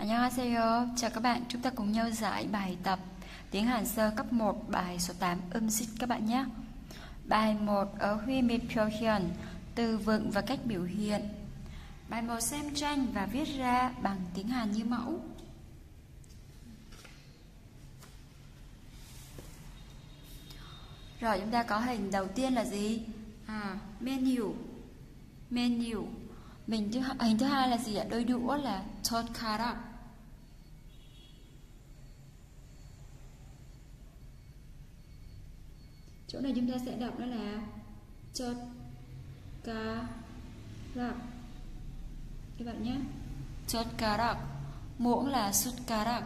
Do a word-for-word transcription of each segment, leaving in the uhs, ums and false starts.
안녕하세요. Chào các bạn, chúng ta cùng nhau giải bài tập tiếng Hàn sơ cấp một bài số tám âm dịch các bạn nhé. Bài một ở huy mịp 표현, từ vựng và cách biểu hiện. Bài một xem tranh và viết ra bằng tiếng Hàn như mẫu. Rồi chúng ta có hình đầu tiên là gì? À, menu. Menu. Mình thứ, hình thứ hai là gì ạ? Đôi đũa là 젓가락. Chỗ này chúng ta sẽ đọc đó là 젓가락 các bạn nhé. 젓가락. Muỗng là 숟가락.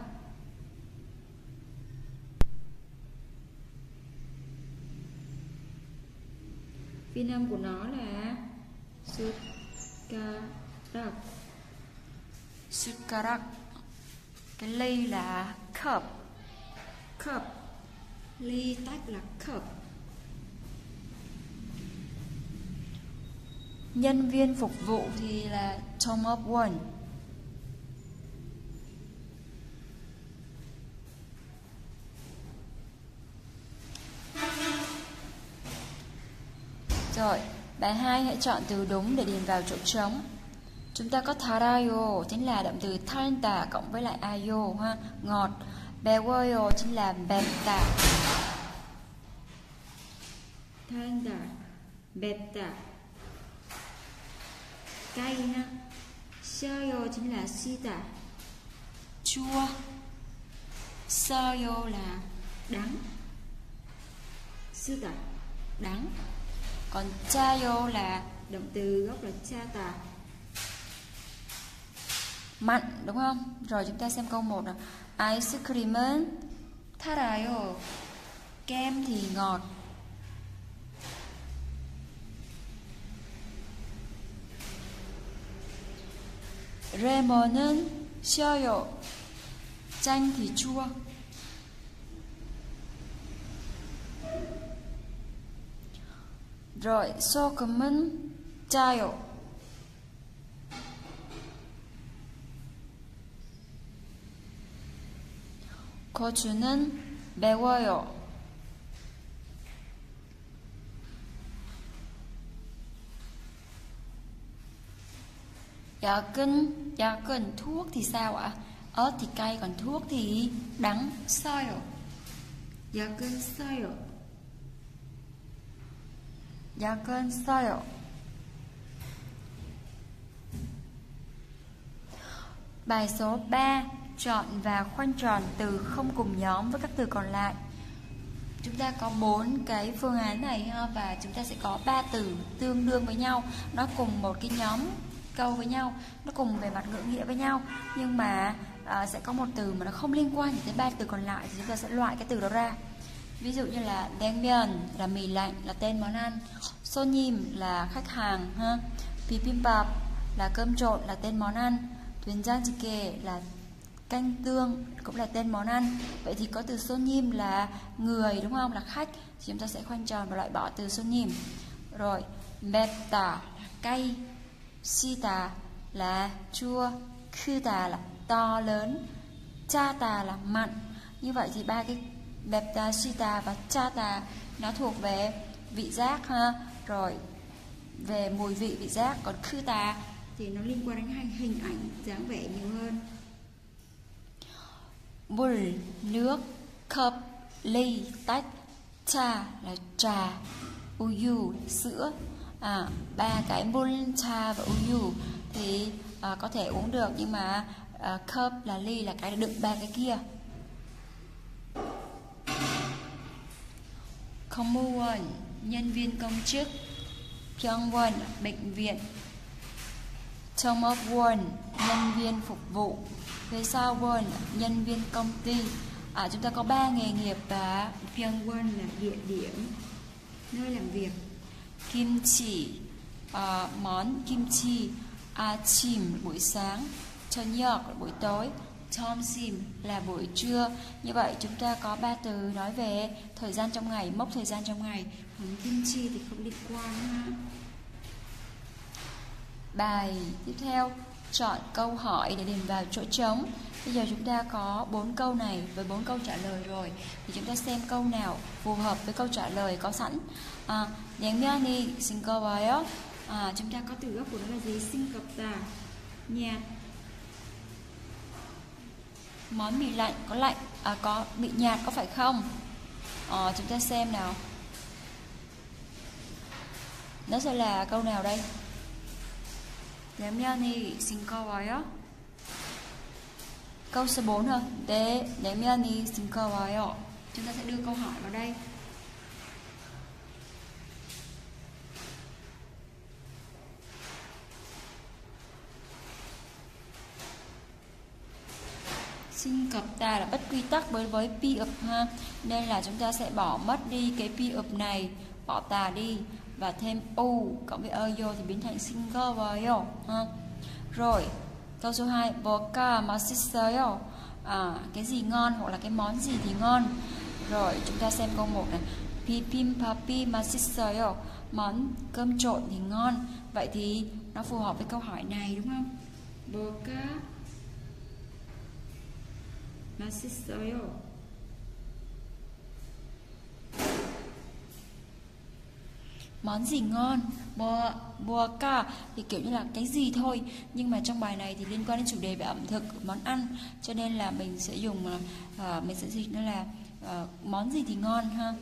Phiên âm của nó là 숟가락. 숟가락. Cái ly là cup. Cup. Ly tách là cup. Nhân viên phục vụ thì là 종업원. Rồi, bài hai hãy chọn từ đúng để điền vào chỗ trống. Chúng ta có 달아요 chính là động từ 달다 cộng với lại ayo ha, ngọt. 매워요 chính là 맵다. 달다, 맵다. Cay ha. 써요 chính là 쓰다. Chua. 써요 là đắng. 쓰다, đắng. Còn 짜요 là động từ gốc là 짜다, mặn, đúng không? Rồi chúng ta xem câu một nào. 아이스크림은 달아요. Kem thì ngọt. 레몬은 셔요. Chanh thì chua. Rồi, 소금은 짜요. 고추는 매워요. 약은, 약은 thuốc thì sao ạ? Ớt thì cay, còn thuốc thì đắng. 써요. 약은 써요. 약은 써요. Bài số ba, chọn và khoanh tròn từ không cùng nhóm với các từ còn lại. Chúng ta có bốn cái phương án này ha, và chúng ta sẽ có ba từ tương đương với nhau, nó cùng một cái nhóm câu với nhau, nó cùng về mặt ngữ nghĩa với nhau, nhưng mà à, sẽ có một từ mà nó không liên quan tới ba từ còn lại, thì chúng ta sẽ loại cái từ đó ra. Ví dụ như là 냉면 là mì lạnh, là tên món ăn. 손님 là khách hàng ha. bibimbap là cơm trộn, là tên món ăn. 된장찌개 là canh tương, cũng là tên món ăn. Vậy thì có từ 손님 là người, đúng không? Là khách, thì chúng ta sẽ khoanh tròn và loại bỏ từ 손님. Rồi, 맵다 là cay. 시다 là chua. 크다 là to lớn. 짜다 là mặn. Như vậy thì ba cái 맵다, 시다 và 짜다 nó thuộc về vị giác ha. Rồi về mùi vị vị giác. Còn 크다 thì nó liên quan đến hình ảnh dáng vẻ nhiều hơn. 물 nước, cup ly, tách, trà là trà, uyu sữa. À, ba cái 물, trà và uyu thì à, có thể uống được, nhưng mà à, cup là ly là cái đựng ba cái kia. 공무원 nhân viên công chức. 병원 bệnh viện. 종업원 nhân viên phục vụ. 회사원 nhân viên công ty. À, chúng ta có ba nghề nghiệp và 병원 là địa điểm, nơi làm việc. Kimchi à, món kimchi. 아침 buổi sáng. 저녁 buổi tối. 점심 là buổi trưa. Như vậy chúng ta có ba từ nói về thời gian trong ngày, mốc thời gian trong ngày. Còn kimchi thì không liên quan ha. Bài tiếp theo, chọn câu hỏi để điền vào chỗ trống. Bây giờ chúng ta có bốn câu này với bốn câu trả lời rồi, thì chúng ta xem câu nào phù hợp với câu trả lời có sẵn. À, 냉면이 싱거워요. À, chúng ta có từ gốc của nó là gì? 싱겁다, nhạt. Món mì lạnh có lạnh, à, có bị nhạt có phải không? À, chúng ta xem nào. Nó sẽ là câu nào đây? 냉면이 싱거워요. Câu số bốn thôi. 네, 냉면이 싱거워요. Chúng ta sẽ đưa câu hỏi vào đây. 싱겁다 là bất quy tắc với với pi ập ha, nên là chúng ta sẽ bỏ mất đi cái pi ập này, bỏ tà đi và thêm u cộng với ơ vô thì biến thành 싱거워요 ha. Rồi câu số hai, 뭐가 맛있어요. À, cái gì ngon hoặc là cái món gì thì ngon. Rồi chúng ta xem câu một này. 비빔밥이 맛있어요. Món cơm trộn thì ngon. Vậy thì nó phù hợp với câu hỏi này đúng không? 뭐가 맛있어요. Món gì ngon? Bò, bò ca thì kiểu như là cái gì thôi. Nhưng mà trong bài này thì liên quan đến chủ đề về ẩm thực, món ăn, cho nên là mình sẽ dùng uh, mình sẽ dịch nó là uh, món gì thì ngon ha.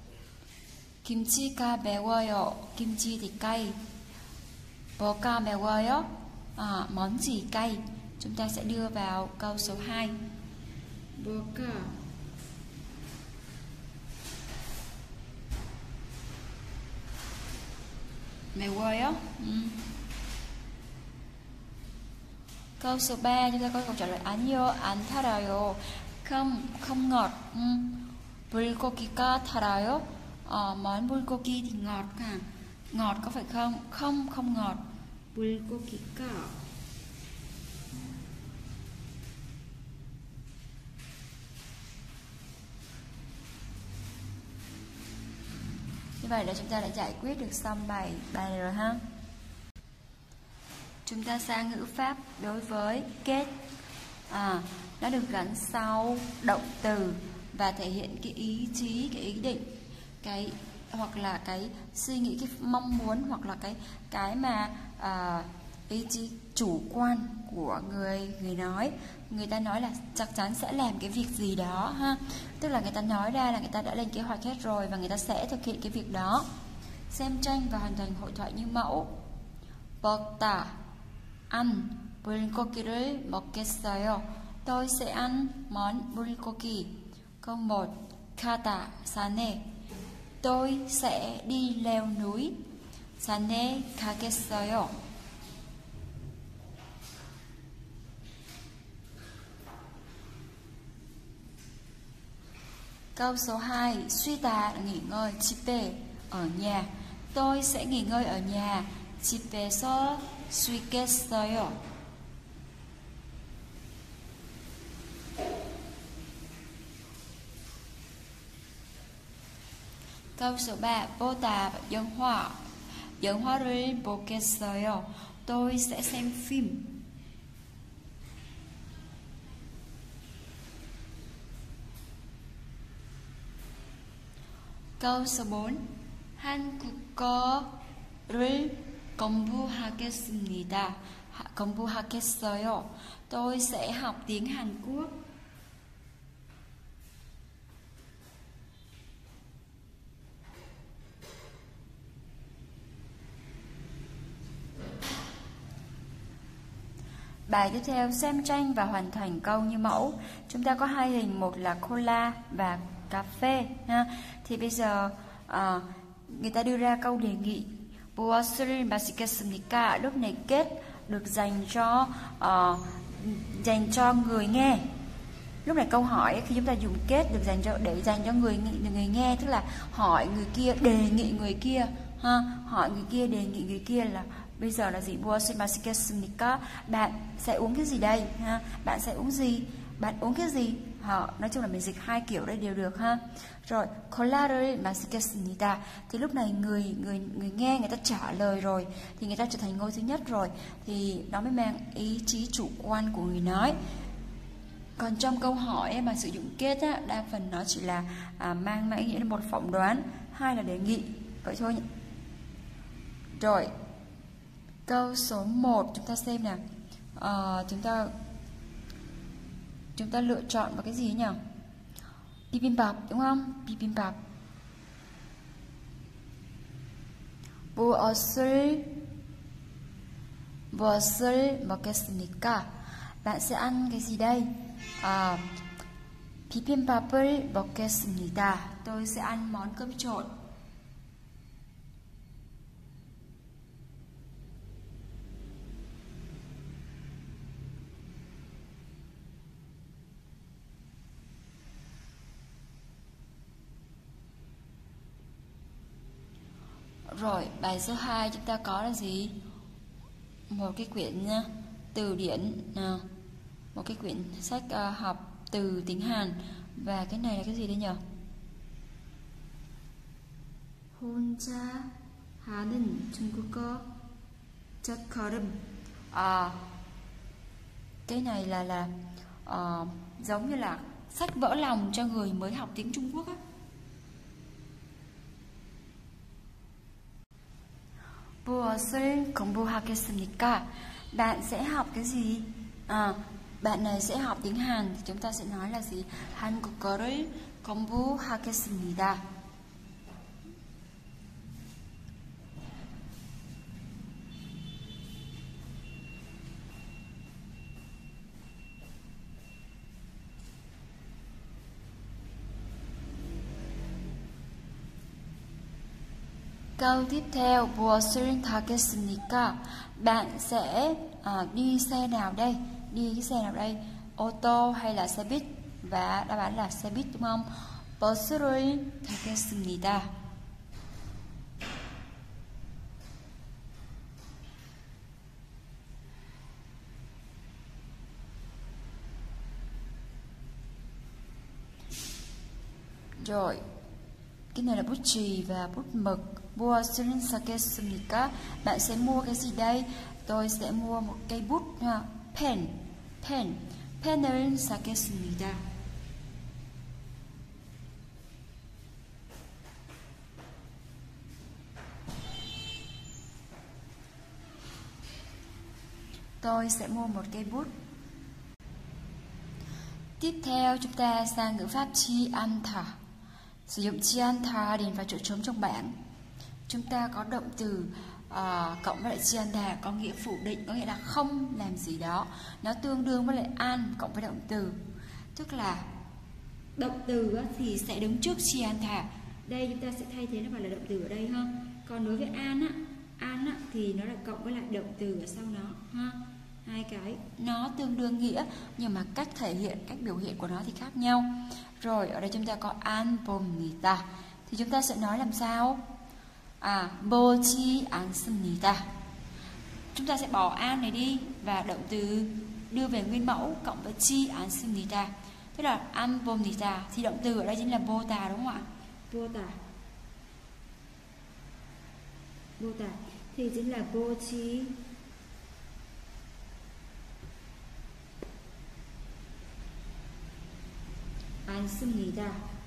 김치가 매워요. Kimchi thì cay. 뭐가 매워요? À, món gì cay? Chúng ta sẽ đưa vào câu số hai. 뭐가 매워요? Ừ. Câu số ba chúng ta có câu trả lời 아니요, 안 달아요. Không, không ngọt. Ừ. 불고기가 달아요. Ờ, món bulgogi thì ngọt à? Ngọt có phải không? Không, không ngọt. 불고기가 Như vậy là chúng ta đã giải quyết được xong bài bài này rồi ha. Chúng ta sang ngữ pháp đối với kết. À, nó được gắn sau động từ và thể hiện cái ý chí, cái ý định, cái hoặc là cái suy nghĩ, cái mong muốn, hoặc là cái cái mà à, ý chí chủ quan của người người nói. Người ta nói là chắc chắn sẽ làm cái việc gì đó ha, tức là người ta nói ra là người ta đã lên kế hoạch hết rồi và người ta sẽ thực hiện cái việc đó. Xem tranh và hoàn thành hội thoại như mẫu. 먹다, ăn. 불고기를 먹겠어요. Tôi sẽ ăn món bulgogi. Câu một. 가다, 산에. Tôi sẽ đi leo núi. 산에 가겠어요. Câu số hai. 쉬다 là nghỉ ngơi. 집에, ở nhà. Tôi sẽ nghỉ ngơi ở nhà. 집에서 쉬겠어요. Câu số ba. 보다, 영화. 영화를 보겠어요. Tôi sẽ xem phim. Câu số bốn. 한국어를 공부하겠습니다. 공부하겠어요. Tôi sẽ học tiếng Hàn Quốc. Bài tiếp theo, xem tranh và hoàn thành câu như mẫu. Chúng ta có hai hình, một là cola và cà phê ha. Thì bây giờ à, người ta đưa ra câu đề nghị 무엇을 마시겠습니까? Lúc này kết được dành cho uh, dành cho người nghe. Lúc này câu hỏi khi chúng ta dùng kết được dành cho để dành cho người người nghe, tức là hỏi người kia, đề nghị người kia ha, hỏi người kia, đề nghị người kia là bây giờ là gì? 무엇을 마시겠습니까? Bạn sẽ uống cái gì đây ha? Bạn sẽ uống gì? bạn uống cái gì? Họ nói chung là mình dịch hai kiểu đây đều được ha. Rồi, 콜라를 마시겠습니다. Thì lúc này người người người nghe người ta trả lời rồi thì người ta trở thành ngôi thứ nhất rồi thì nó mới mang ý chí chủ quan của người nói. Còn trong câu hỏi ấy, mà sử dụng kết á, đa phần nó chỉ là à, mang mang ý nghĩa là một phỏng đoán, hai là đề nghị vậy thôi. Rồi, câu số một chúng ta xem nào. À, chúng ta chúng ta lựa chọn vào cái gì nhỉ? Bibimbap đúng không? Bibimbap. 무엇을 무엇을 먹겠습니까? Bạn sẽ ăn cái gì đây? À, 비빔밥을 먹겠습니다. Tôi sẽ ăn món cơm trộn. Rồi, bài số hai chúng ta có là gì? Một cái quyển uh, từ điển, uh, một cái quyển sách uh, học từ tiếng Hàn. Và cái này là cái gì đây nhỉ? 혼자 하는 중국어 첫걸음. À, cái này là là uh, giống như là sách vỡ lòng cho người mới học tiếng Trung Quốc á. 무엇을 공부하겠습니까? Bạn sẽ học cái gì? À, bạn này sẽ học tiếng Hàn thì chúng ta sẽ nói là gì? 한국어를 공부하겠습니다. Câu tiếp theo, 무엇을 타겠습니까? Bạn sẽ à, đi xe nào đây? Đi cái xe nào đây? Ô tô hay là xe buýt? Và đáp án là xe buýt đúng không? 버스를 타겠습니다. Rồi, cái này là bút chì và bút mực. 무엇을 사겠습니까? Bạn sẽ mua cái gì đây? Tôi sẽ mua một cây bút ha. pen, pen, 펜을 사겠습니다. Tôi sẽ mua một cây bút. Tiếp theo chúng ta sang ngữ pháp chi ăn thả. Sử dụng chi ăn thả điền vào chỗ trống trong bảng. Chúng ta có động từ uh, cộng với lại chi ăn thả có nghĩa phủ định, có nghĩa là không làm gì đó. Nó tương đương với lại an cộng với động từ. Tức là động từ thì sẽ đứng trước chi ăn thả. Đây chúng ta sẽ thay thế nó vào là động từ ở đây ha. Còn đối với an á, an á thì nó là cộng với lại động từ ở sau nó ha. Hai cái nó tương đương nghĩa nhưng mà cách thể hiện, cách biểu hiện của nó thì khác nhau. Rồi ở đây chúng ta có an 봅니다. Thì chúng ta sẽ nói làm sao? À, 보지 않습니다. Chúng ta sẽ bỏ an này đi và động từ đưa về nguyên mẫu cộng với chi 않습니다. Tức là an 봅니다 thì động từ ở đây chính là 보다 đúng không ạ? 보다. 보다 thì chính là 보지 않습니다.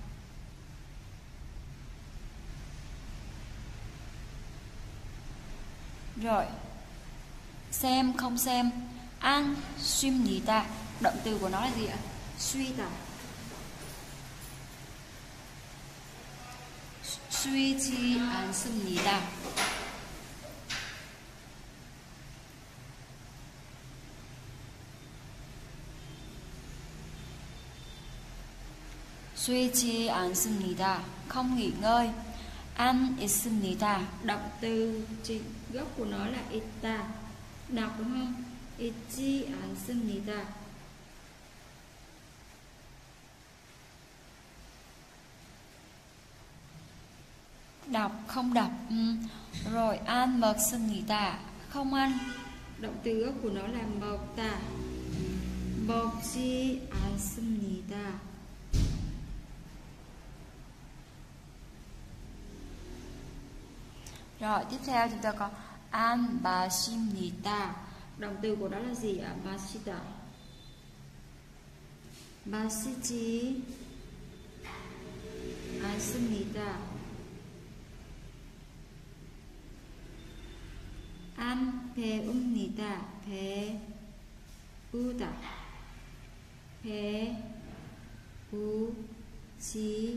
Rồi, xem không xem. An 쉽니다. Động từ của nó là gì ạ? 쉬다. 쉬지 않습니다. 쉬지 않습니다. Không nghỉ ngơi. 안 있습니다. Động từ chính gốc của nó là 있다. Đọc đúng không? 있지 않습니다. Đọc không đọc. Ừ. Rồi 안 먹습니다. Không ăn. Động từ gốc của nó là 먹다. 먹 먹지 않습니다. Rồi, tiếp theo chúng ta có an 마십니다. Động từ của đó là gì ạ? 마시다. 마시지 않습니다. 안 배웁니다. 배우다. 배우지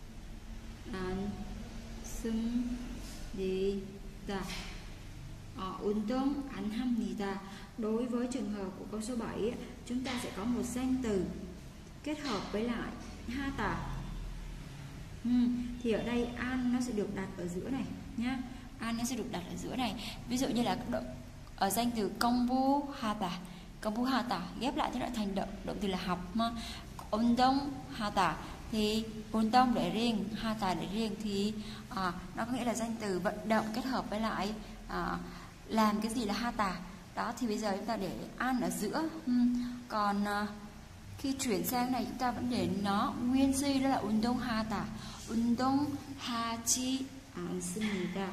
않습니다. Ờ, 운동 안 합니다. Đối với trường hợp của câu số bảy, chúng ta sẽ có một danh từ kết hợp với lại hata. Ừ, thì ở đây an nó sẽ được đặt ở giữa này nhá. An nó sẽ được đặt ở giữa này. Ví dụ như là ở danh từ công bu hata, công bu hata ghép lại nó thành động động từ là học mà. Undong hata thì undong để riêng, hata để riêng thì à, nó có nghĩa là danh từ vận động kết hợp với lại à, làm cái gì là hata. Đó thì bây giờ chúng ta để an ở giữa. Ừ. Còn à, khi chuyển sang này chúng ta vẫn để nó nguyên duy, đó là 운동 하다. 운동 하지 않습니다.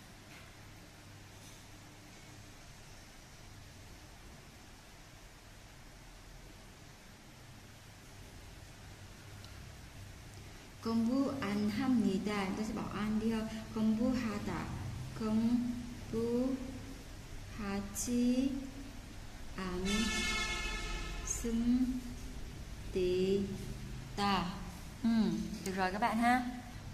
공부 안 합니다. Chúng ta sẽ bỏ an đi không? 공부하다. 공부하지 않습니다. Ừ, được rồi các bạn ha.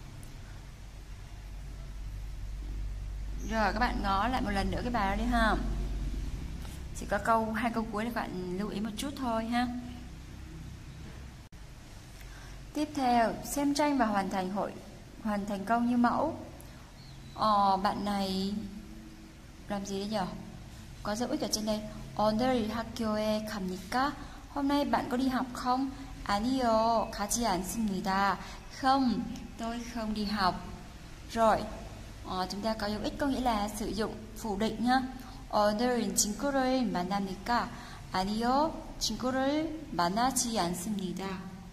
Rồi các bạn ngó lại một lần nữa cái bài đó đi ha. Chỉ có câu hai câu cuối là các bạn lưu ý một chút thôi ha. Tiếp theo, xem tranh và hoàn thành hội hoàn thành câu như mẫu. Ờ, bạn này làm gì đấy nhỉ? Có dấu ích ở trên đây. 오늘 학교에 갑니까? Hôm nay bạn có đi học không? 아니요, 가지 않습니다. Không, tôi không đi học. Rồi, ờ, chúng ta có dấu ích có nghĩa là sử dụng phủ định nhá. 오늘은 친구를 만납니까? 아니요, 친구를 만나지 않습니다.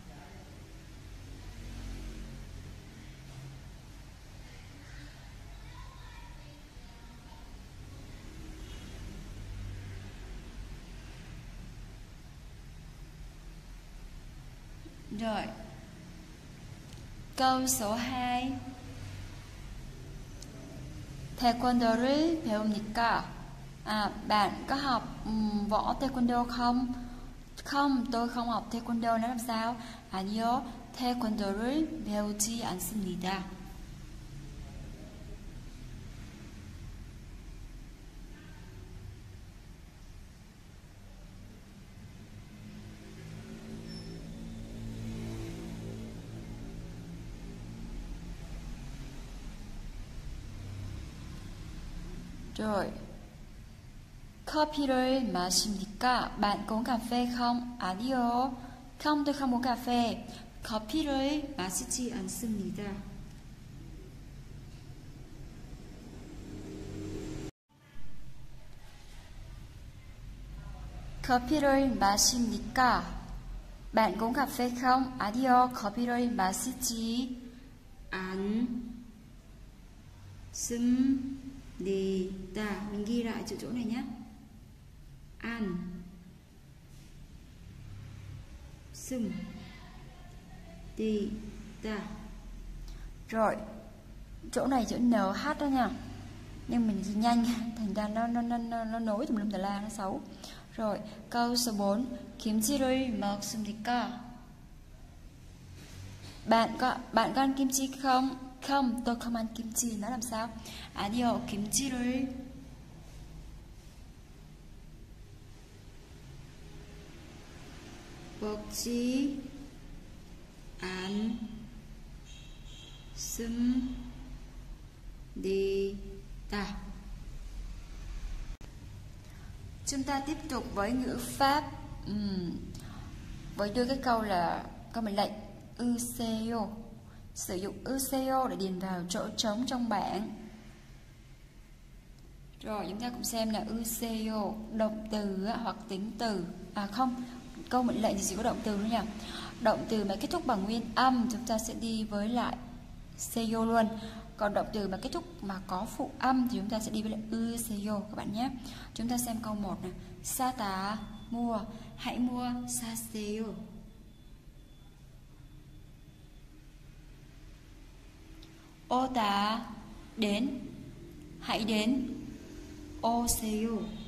Rồi, câu số hai. 태권도를 배웁니까? À, bạn có học um, võ taekwondo không? Không, tôi không học taekwondo. Nó làm sao? 아니요, 태권도를 배우지 않습니다. Rồi, 커피를 마십니까? Bạn có uống cà phê không? 아니요, không, tôi không uống cà phê. 커피를 마시지 않습니다. 커피를 마십니까? Bạn có uống cà phê không? 아니요, 커피를 마시지 않습니다. Mình ghi lại chữ chỗ này nhé. An sum đi ta. Rồi, chỗ này chữ en hát đó nha. Nhưng mình ghi nhanh thành ra nó nó nó nó, nó nối tùm lum tà la, nó xấu. Rồi, câu số bốn. 김치를 먹습니까? Bạn có bạn có ăn kim chi không? Không, tôi không ăn kim chi. Nó làm sao? 아니요, 김치를 먹지 않습니다. Chúng ta tiếp tục với ngữ pháp uhm, với đưa cái câu là câu mệnh lệnh 으세요. Sử dụng 으세요 để điền vào chỗ trống trong bảng. Rồi chúng ta cùng xem là 으세요 động từ hoặc tính từ. À không, câu mệnh lệnh thì chỉ có động từ thôi nhỉ. Động từ mà kết thúc bằng nguyên âm chúng ta sẽ đi với lại seyo luôn. Còn động từ mà kết thúc mà có phụ âm thì chúng ta sẽ đi với lại ư seyo các bạn nhé. Chúng ta xem câu một này. Sata mua, hãy mua saseyo. Ota đến, hãy đến. Oseyo.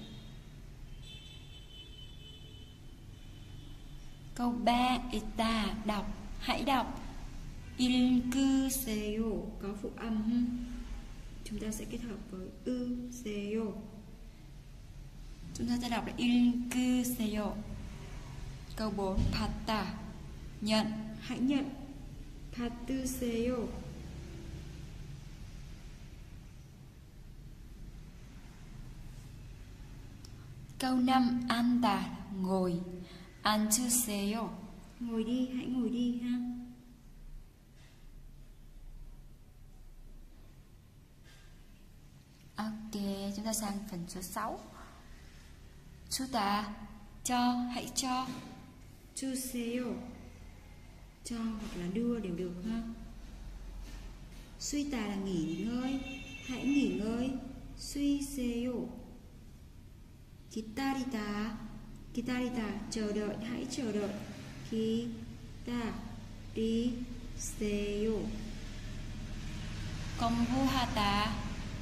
Câu ba, ita đọc, hãy đọc. Ilkuseyo có phụ âm, chúng ta sẽ kết hợp với ư seyo. Chúng ta sẽ đọc là ilkuseyo. Câu bốn, patta nhận, hãy nhận. Patuseyo. Câu năm, anta ngồi. Antuseyo ngồi đi, hãy ngồi đi ha. Ok, chúng ta sang phần số sáu. Chuta cho, hãy cho. Chuseyo cho hoặc là đưa đều được ha. Suy tà là nghỉ ngơi, hãy nghỉ ngơi. Suiseyo. Kitarita, kitarita chờ đợi, hãy chờ đợi. Kitariseyo. Kombuhata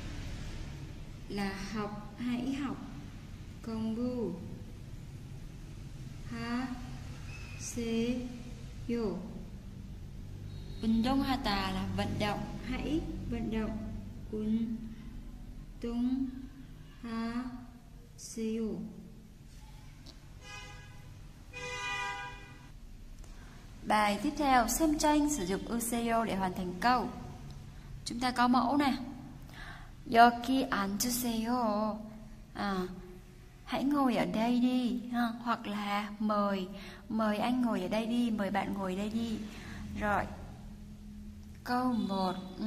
là học, hãy học. Kombu ha seyo. Undonghata là vận động, hãy vận động. Undong ha seyo. Bài tiếp theo, xem tranh sử dụng useyo để hoàn thành câu. Chúng ta có mẫu nè. Yoki anjuseyo. À, hãy ngồi ở đây đi ha. Hoặc là mời, mời anh ngồi ở đây đi, mời bạn ngồi đây đi. Rồi. Câu một. Ừ.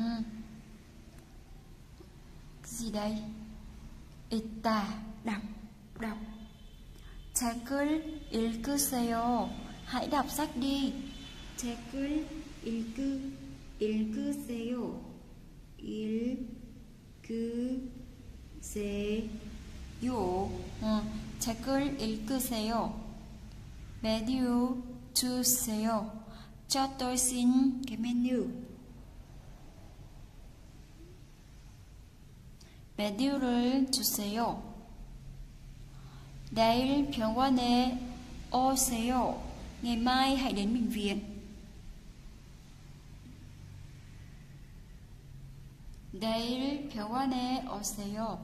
Cái gì đây? Ita đọc, đọc. 책을 읽으세요. Hãy đọc sách đi. 책을 읽으, 읽으세요. 읽으세요. 어, 책을 읽으세요. 메뉴 주세요. Cho tôi xin cái menu. 메뉴를 주세요. 내일 병원에 오세요. Ngày mai hãy đến bệnh viện. 내일 병원에 오세요.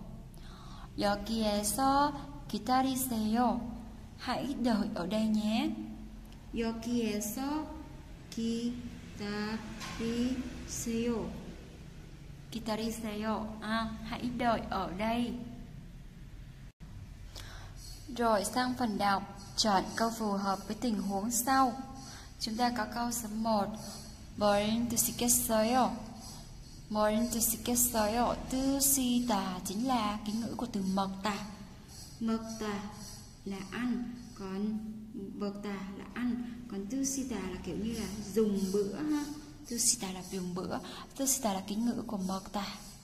여기에서 기다리세요. Hãy đợi ở đây nhé. 여기에서 기다리세요. 기다리세요. À, hãy đợi ở đây. Rồi sang phần đọc, chọn câu phù hợp với tình huống sau. Chúng ta có câu số một. 뭘 드시겠어요? 뭘 드시겠어요? 드시다 chính là ký ngữ của từ 먹다. 먹다 là ăn, còn 먹다 là ăn, còn 드시다 là kiểu như là dùng bữa ha. 드시다 là dùng bữa, 드시다 là ký ngữ của 먹다.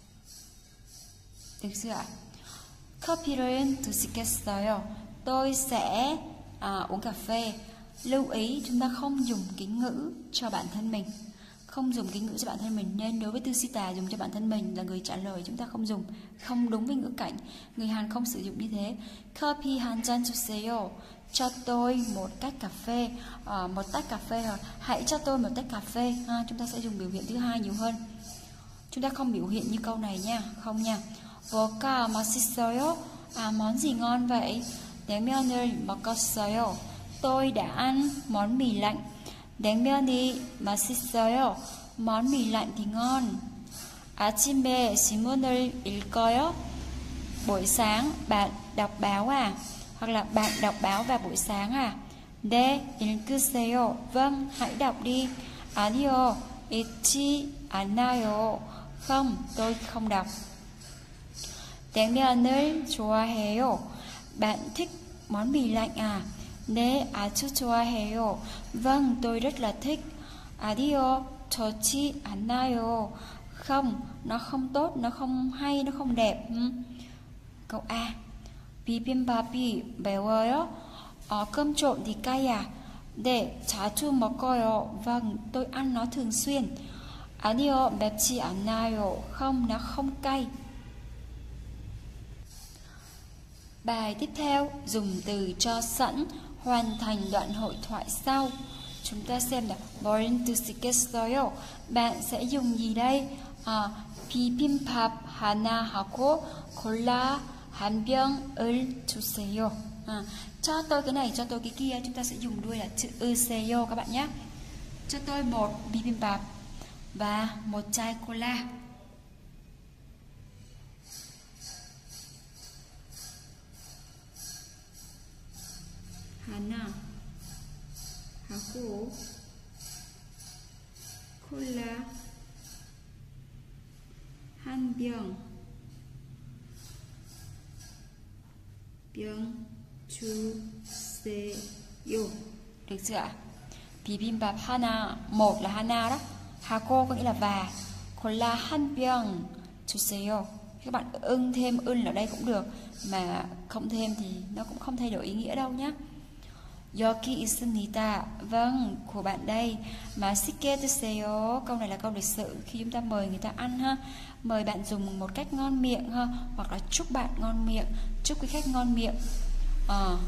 Được chưa ạ? 커피를 드시겠어요? Tôi sẽ à, uống cà phê. Lưu ý chúng ta không dùng ký ngữ cho bản thân mình. Không dùng ký ngữ cho bản thân mình. Nên đối với tư sita dùng cho bản thân mình là người trả lời chúng ta không dùng. Không đúng với ngữ cảnh. Người Hàn không sử dụng như thế. 커피 한 잔 주세요. Cho tôi một tách cà phê. à, Một tách cà phê. Hãy cho tôi một tách cà phê. à, Chúng ta sẽ dùng biểu hiện thứ hai nhiều hơn. Chúng ta không biểu hiện như câu này nha. Không nha. 뭐가 맛있어요? À, món gì ngon vậy? 냉면을 먹었어요. Tôi đã ăn món mì lạnh. 냉면이 맛있어요. Món mì lạnh thì ngon. 아침에 신문을 읽어요? Buổi sáng bạn đọc báo à? Hoặc là bạn đọc báo vào buổi sáng à? 네, 읽으세요. Vâng, hãy đọc đi. 아니요, 읽지 않아요. Không, tôi không đọc. 냉면을 좋아해요. Bạn thích món mì lạnh à? 네, 아주 좋아해요. Vâng, tôi rất là thích. 아니요, 좋지 않아요. Không, nó không tốt, nó không hay, nó không đẹp. Câu A. 비빔밥이 매워요? Ờ, cơm trộn thì cay à? 네, 자주 먹어요. Vâng, tôi ăn nó thường xuyên. 아니요, 맵지 않아요. Không, nó không cay. Bài tiếp theo, dùng từ cho sẵn, hoàn thành đoạn hội thoại sau. Chúng ta xem là 뭘 드시겠어요? Bạn sẽ dùng gì đây? À, 비빔밥 하나 하고 콜라 한 병을 주세요. À, cho tôi cái này, cho tôi cái kia. Chúng ta sẽ dùng đuôi là chữ 으세요 các bạn nhé. Cho tôi một bibimbap và một chai cola. 하나 하고 콜라 한 병 병 주세요. Được chưa ạ? 비빔밥 하나, một là 하나 đó. 하고 có nghĩa là và. 콜라 한 병 주세요. Các bạn ưng thêm ưng ở đây cũng được, mà không thêm thì nó cũng không thay đổi ý nghĩa đâu nhé. 여기 있습니다. Vâng, của bạn đây. 맛있게 드세요. Câu này là câu lịch sự khi chúng ta mời người ta ăn ha. Mời bạn dùng một cách ngon miệng ha, hoặc là chúc bạn ngon miệng, chúc quý khách ngon miệng. Ờ.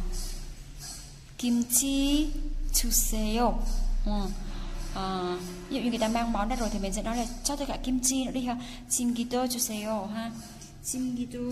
김치 주세요. Ừ. À, ví dụ như người ta mang món ra rồi thì mình sẽ nói là cho tôi cả kim chi nữa đi ha. 김기도 주세요 ha. 김기도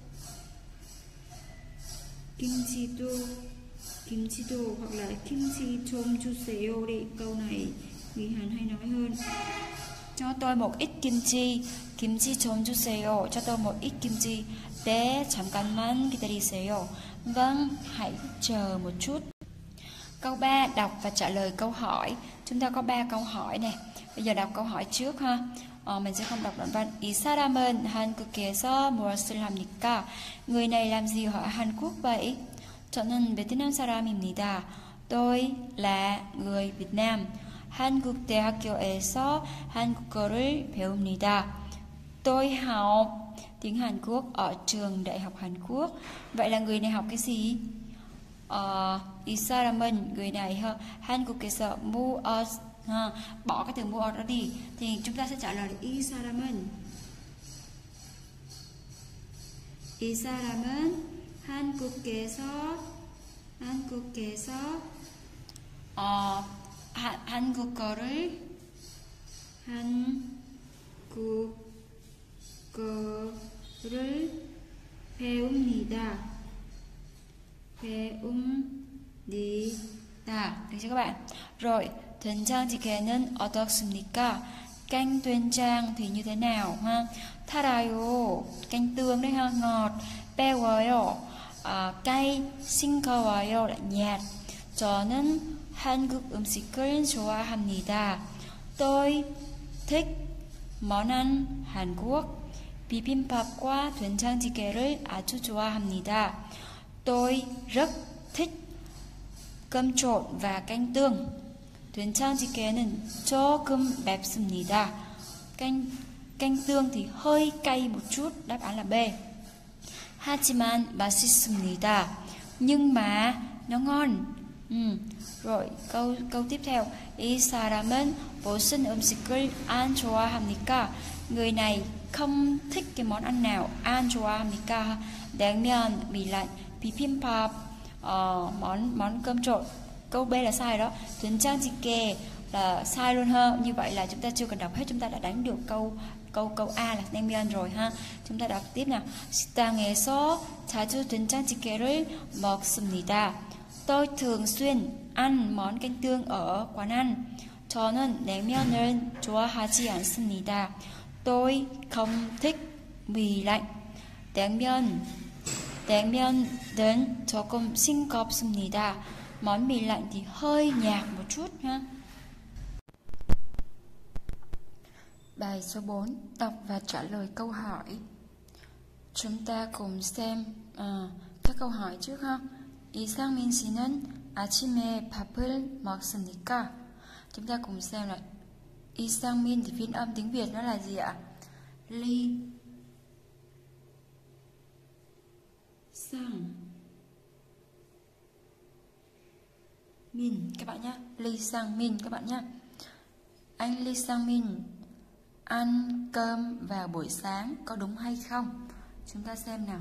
김치도 김치도 hoặc là 김치 좀 주세요 đi. Câu này người Hàn hay nói hơn. Cho tôi một ít kimchi. 김치 좀 주세요. Cho tôi một ít kimchi. 네, 잠깐만 기다리세요. Vâng, hãy chờ một chút. Câu ba, đọc và trả lời câu hỏi. Chúng ta có ba câu hỏi nè. Bây giờ đọc câu hỏi trước ha. Ờ, mình sẽ không đọc đoạn văn. 이 사람은 한국에서 무엇을 합니까? Người này làm gì ở Hàn Quốc vậy? 저는 베트남 사람입니다. Tôi là người Việt Nam. 한국대학교에서 한국어를 배웁니다. Tôi học tiếng Hàn Quốc ở trường Đại học Hàn Quốc. Vậy là người này học cái gì? Ờ, 이 사람은 người này ha, 한국에서 무엇 ha, bỏ cái từ 무엇 đó đi thì chúng ta sẽ trả lời là 이 사람은 이 사람은 한국에서 한국에서 어, 하, 한국어를 한국어를 배웁니다. 배웁니다. Được chưa các bạn? Rồi, 된장찌개는 어떻습니까? Canh 된장 thì như thế nào ha? 달아요. Canh tương đấy ha, ngọt. 매워요. À, cay. 싱거워요 là nhạt. 저는 한국 음식을 좋아합니다. Tôi thích món ăn Hàn Quốc. 비빔밥과 된장찌개를 아주 좋아합니다. Tôi rất thích cơm trộn và canh tương. 된장찌개는 조금 맵습니다. Canh canh tương thì hơi cay một chút. Đáp án là B. 하지만 맛있습니다. Nhưng mà nó ngon. Ừ. Rồi câu câu tiếp theo. 이 사람은 무슨 음식을 안 좋아합니까? Người này không thích cái món ăn nào. 안 좋아합니까? 냉면, mì lạnh. 비빔밥, uh, món món cơm trộn. Câu B là sai đó. 된장찌개 là sai luôn ha. Như vậy là chúng ta chưa cần đọc hết, chúng ta đã đánh được câu câu câu A là 냉면 rồi ha. Chúng ta đọc tiếp nào. 식당에서 자주 된장찌개를 먹습니다. Tôi thường xuyên ăn món canh tương ở quán ăn. 저는 냉면을 좋아하지 않습니다. Tôi không thích mì lạnh. 냉면 냉면은 조금 싱겁습니다. Món mì lạnh thì hơi nhạt một chút ha. Bài số bốn, đọc và trả lời câu hỏi. Chúng ta cùng xem à, các câu hỏi trước ha. 이상민 씨는 아침에 밥을 먹습니까? Chúng ta cùng xem là 이상민 thì phiên âm tiếng Việt nó là gì ạ? Ly sang min các bạn nhé. Ly sang min các bạn nhé. Anh Lee Sang Min ăn cơm vào buổi sáng có đúng hay không? Chúng ta xem nào.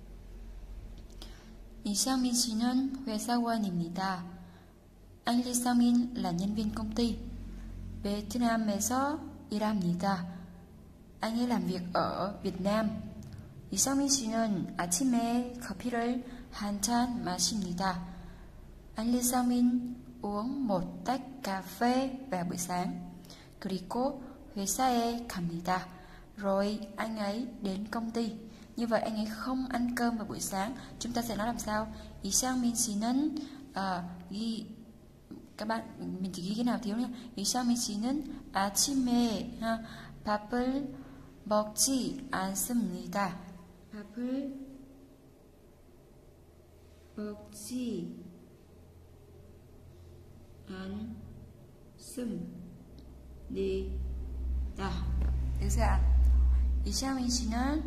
이상민 씨는 회사원입니다. Anh Lee Sang Min là nhân viên công ty. 베트남에서 일합니다. Anh ấy làm việc ở Việt Nam. 이상민 씨는 아침에 커피를 한 잔 마십니다. Anh Lee Sang Min uống một tách cà phê vào buổi sáng. 그리고 회사에 갑니다. Rồi anh ấy đến công ty. Như vậy anh ấy không ăn cơm vào buổi sáng. Chúng ta sẽ nói làm sao? 이상민 씨는 uh, ghi các bạn mình chỉ ghi cái nào thiếu nhé. 이상민 씨는 아침에 ha, 밥을 먹지 않습니다. 밥을 먹지 않습니다. được chưa ạ? 이상민 씨는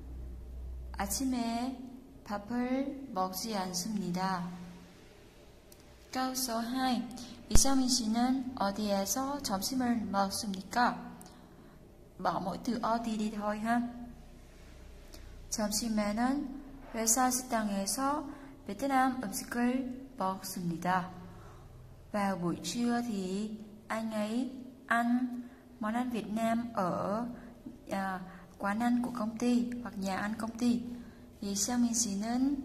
아침에 밥을 먹지 않습니다. câu số hai. 이상민 씨는 어디에서 점심을 먹습니까? Bỏ mỗi từ 어디 đi thôi ha. 점심에는 회사 식당에서 베트남 음식을 먹습니다. Vào buổi trưa thì anh ấy ăn món ăn Việt Nam ở à, quán ăn của công ty hoặc nhà ăn công ty. 이상민 씨는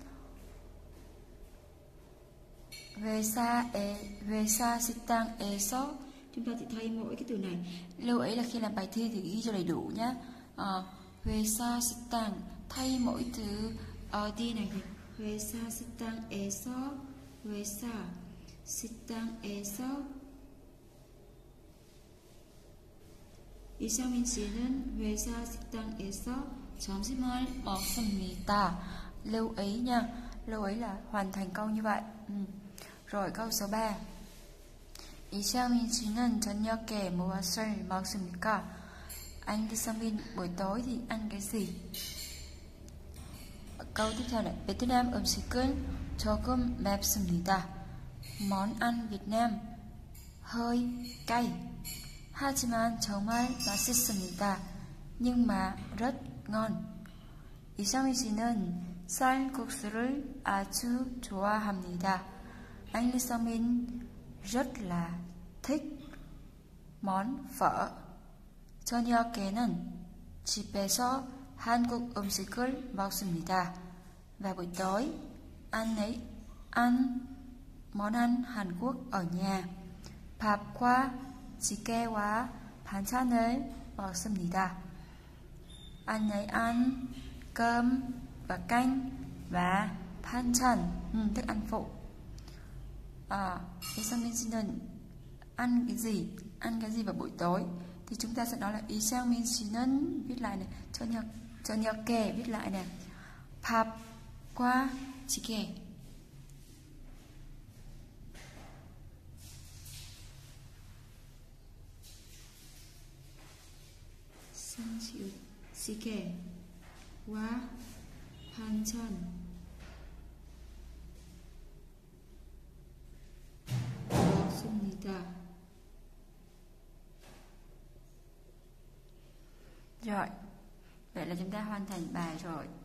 회사에 회사 식당에서 chúng ta chỉ thay mỗi cái từ này. Lưu ý là khi làm bài thi thì ghi cho đầy đủ nhé. À, 회사 식당 thay mỗi từ 어디 này thì 회사 식당에서 회사 식당에서 이상민 씨는 회사 식당에서 점심을 먹습니다. Lưu ý nha. Lưu ý là hoàn thành câu như vậy. ừ. Rồi câu số ba. 이상민 씨는 저녁에 무엇을 먹습니까? Anh 이상민 buổi tối thì ăn cái gì? Câu tiếp theo này. 베트남 음식은 조금 맵습니다. Món ăn Việt Nam hơi cay. 하지만 정말 맛있습니다. Nhưng mà rất ngon. 이상민 씨는 쌀국수를 아주 좋아합니다. Anh Lee Sang Min rất là thích món phở. 저녁에는 집에서 한국 음식을 먹습니다. Và buổi tối anh ấy ăn món ăn Hàn Quốc ở nhà. 밥과 찌개와 반찬을 먹습니다. Anh ấy ăn cơm và canh và 반찬, ừ, thức ăn phụ. À, 이상민 씨는 ăn cái gì? Ăn cái gì vào buổi tối? Thì chúng ta sẽ nói là 이상민 씨는 viết lại này, 저녁 저녁에 viết lại này. 밥과 찌개. 찌개와 반찬 먹습니다. Rồi, vậy là chúng ta hoàn thành bài rồi.